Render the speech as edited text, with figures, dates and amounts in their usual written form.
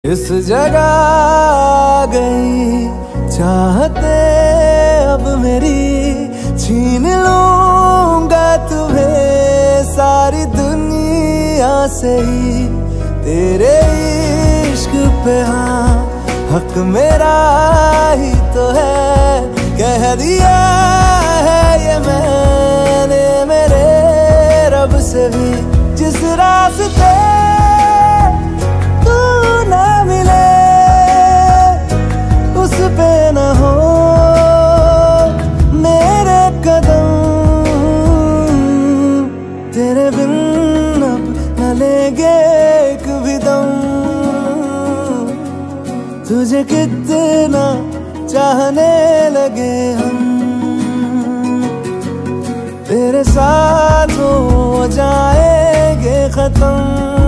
इस जगह आ गई चाहते अब मेरी, छीन लूंगा तुम्हें सारी दुनिया से ही। तेरे इश्क पे हाँ हक मेरा ही तो है, कह दिया है ये मैंने मेरे रब से भी। जिस रास्ते तू ना मिले उस पे न हो मेरे कदम, तेरे बिन अब न लेंगे एक भी दम। तुझे कितना चाहने लगे हम, तेरे साथ हो जाएंगे खत्म।